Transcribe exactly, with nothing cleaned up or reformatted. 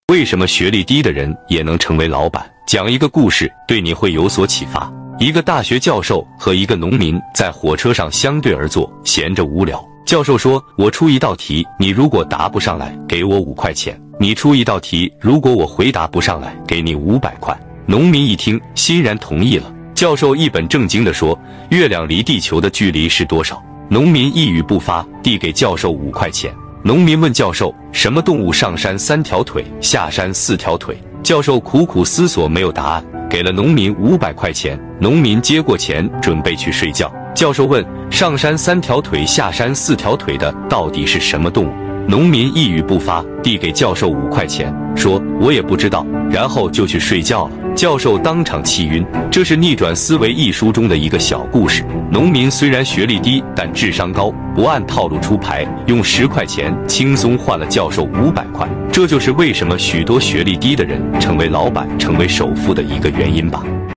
为什么学历低的人也能成为老板？讲一个故事，对你会有所启发。一个大学教授和一个农民在火车上相对而坐，闲着无聊。教授说：“我出一道题，你如果答不上来，给我五块钱；你出一道题，如果我回答不上来，给你五百块。”农民一听，欣然同意了。教授一本正经地说：“月亮离地球的距离是多少？”农民一语不发，递给教授五块钱。农民问教授：“什么动物上山三条腿，下山四条腿？”教授苦苦思索，没有答案，给了农民五百块钱。农民接过钱，准备去睡觉。教授问：“上山三条腿，下山四条腿的到底是什么动物？”农民一语不发，递给教授五块钱，说：“我也不知道。”然后就去睡觉了。教授当场气晕。这是《逆转思维》一书中的一个小故事。农民虽然学历低，但智商高，不按套路出牌，用十块钱轻松换了教授五百块。这就是为什么许多学历低的人成为老板、成为首富的一个原因吧。